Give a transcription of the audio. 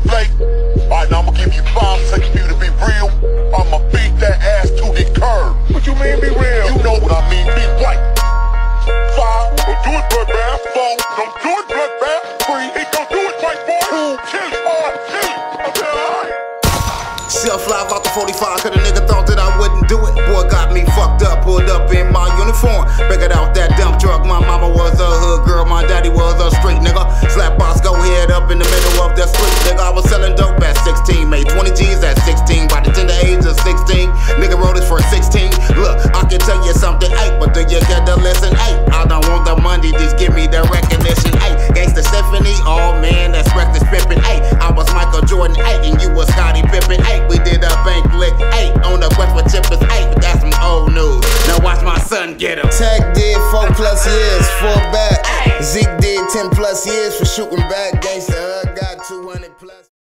flake. Alright, now I'ma give you 5 seconds for you to be real. I'ma beat that ass to the curb. What you mean be real? You know what I mean, be right. 5, don't do it bloodbath. 4, don't do it bloodbath. 3, he don't do it right, boy. 2, kill it, kill it. Okay, alright. Self-live out the 45, cause a nigga thought that I wouldn't do it. Boy got me fucked up, pulled up in my uniform. Figured out that dump truck, my mama was a hood girl, my daddy was a street nigga. Slap box, go head up in the middle of the street, nigga. I was selling dope at 16, made 20 G's at 16. By the tender age of 16, nigga wrote this for 16. Look, I can tell you something, but do you get the lesson? I don't want the money, just give me the recognition. Gangsta Stephanie, oh man, that's reckless pimpin'. I was Michael Jordan, and you was Scottie Pippen. We did a bank lick, on the quest for chippers, that's some old news. Now watch my son get him. Tech did 4+ years, full back. Zeke did 10+ years for shooting back. Gangsta got 200+.